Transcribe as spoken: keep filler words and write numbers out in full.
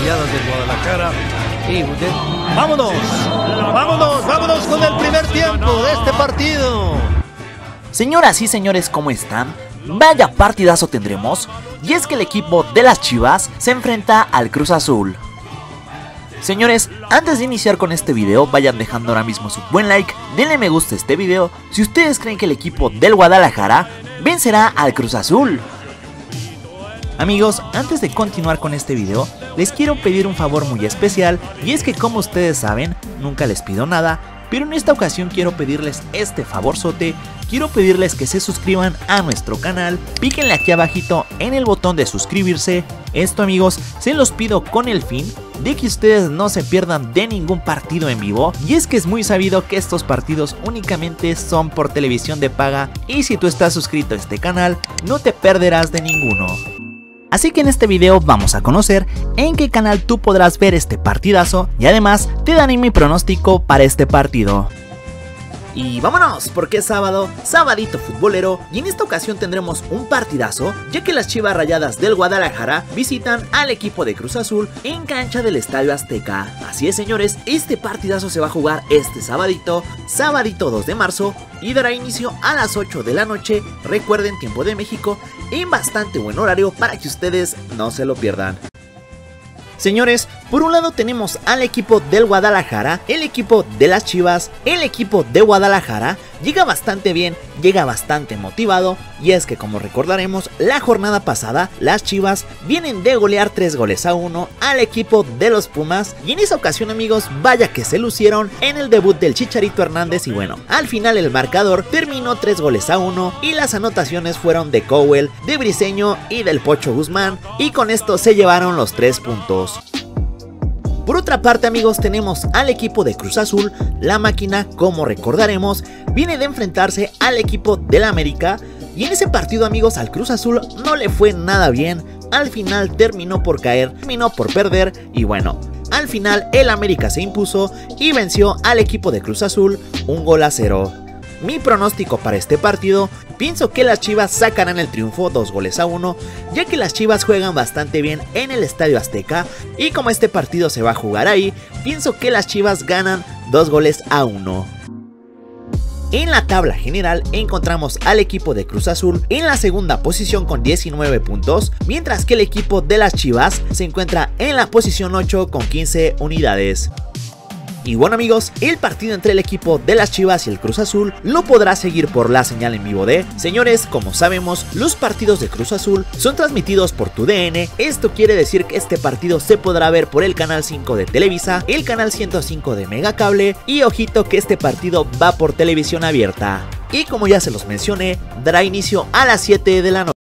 Rayadas del Guadalajara. Y de... ¡Vámonos! ¡Vámonos! ¡Vámonos con el primer tiempo de este partido! Señoras y señores, ¿cómo están? Vaya partidazo tendremos, y es que el equipo de las Chivas se enfrenta al Cruz Azul. Señores, antes de iniciar con este video, vayan dejando ahora mismo su buen like, denle me gusta a este video si ustedes creen que el equipo del Guadalajara vencerá al Cruz Azul. Amigos, antes de continuar con este video, les quiero pedir un favor muy especial, y es que como ustedes saben, nunca les pido nada, pero en esta ocasión quiero pedirles este favorzote. Quiero pedirles que se suscriban a nuestro canal, píquenle aquí abajito en el botón de suscribirse. Esto, amigos, se los pido con el fin de que ustedes no se pierdan de ningún partido en vivo, y es que es muy sabido que estos partidos únicamente son por televisión de paga, y si tú estás suscrito a este canal no te perderás de ninguno. Así que en este video vamos a conocer en qué canal tú podrás ver este partidazo, y además te daré mi pronóstico para este partido. Y vámonos, porque es sábado, sabadito futbolero, y en esta ocasión tendremos un partidazo, ya que las Chivas Rayadas del Guadalajara visitan al equipo de Cruz Azul en cancha del Estadio Azteca. Así es, señores, este partidazo se va a jugar este sabadito, sabadito dos de marzo, y dará inicio a las ocho de la noche, recuerden, tiempo de México, en bastante buen horario para que ustedes no se lo pierdan. Señores, por un lado tenemos al equipo del Guadalajara, el equipo de las Chivas. El equipo de Guadalajara llega bastante bien, llega bastante motivado, y es que como recordaremos, la jornada pasada las Chivas vienen de golear tres goles a uno al equipo de los Pumas, y en esa ocasión, amigos, vaya que se lucieron en el debut del Chicharito Hernández, y bueno, al final el marcador terminó tres goles a uno y las anotaciones fueron de Cowell, de Briseño y del Pocho Guzmán, y con esto se llevaron los tres puntos. Por otra parte, amigos, tenemos al equipo de Cruz Azul. La máquina, como recordaremos, viene de enfrentarse al equipo del América, y en ese partido, amigos, al Cruz Azul no le fue nada bien. Al final terminó por caer, terminó por perder, y bueno, al final el América se impuso y venció al equipo de Cruz Azul un gol a cero. Mi pronóstico para este partido, pienso que las Chivas sacarán el triunfo dos goles a uno, ya que las Chivas juegan bastante bien en el Estadio Azteca, y como este partido se va a jugar ahí, pienso que las Chivas ganan dos goles a uno. En la tabla general encontramos al equipo de Cruz Azul en la segunda posición con diecinueve puntos, mientras que el equipo de las Chivas se encuentra en la posición ocho con quince unidades. Y bueno, amigos, el partido entre el equipo de las Chivas y el Cruz Azul lo podrás seguir por la señal en vivo de... Señores, como sabemos, los partidos de Cruz Azul son transmitidos por tu D N. Esto quiere decir que este partido se podrá ver por el canal cinco de Televisa, el canal ciento cinco de Megacable, y ojito que este partido va por televisión abierta. Y como ya se los mencioné, dará inicio a las siete de la noche.